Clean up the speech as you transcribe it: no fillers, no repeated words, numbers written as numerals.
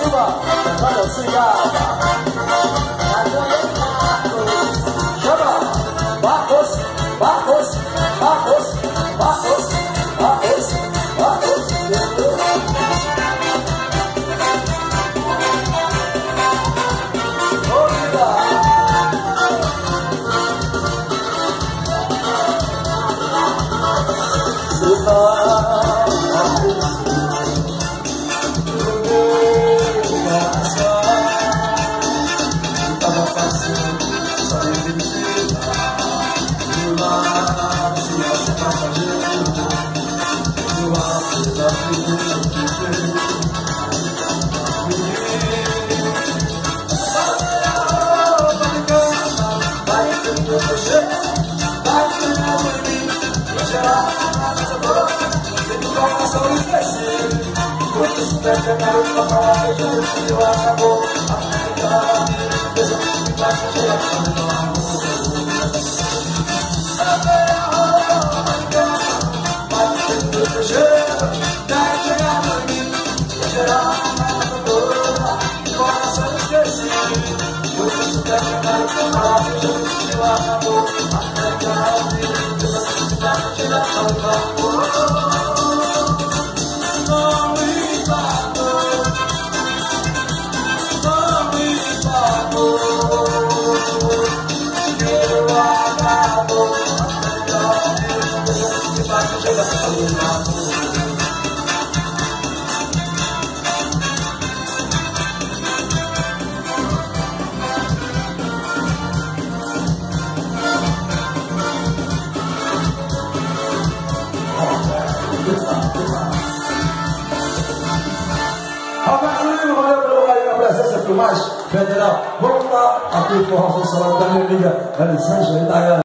cima, levanta o cigarro. Chama, Marcos, Marcos, Marcos, Marcos, Marcos, Marcos. Valeu pelo carinho, a presença, filmagem federal. Vamos lá, aqui o Forró Social da minha amiga Elisângela e Dayana.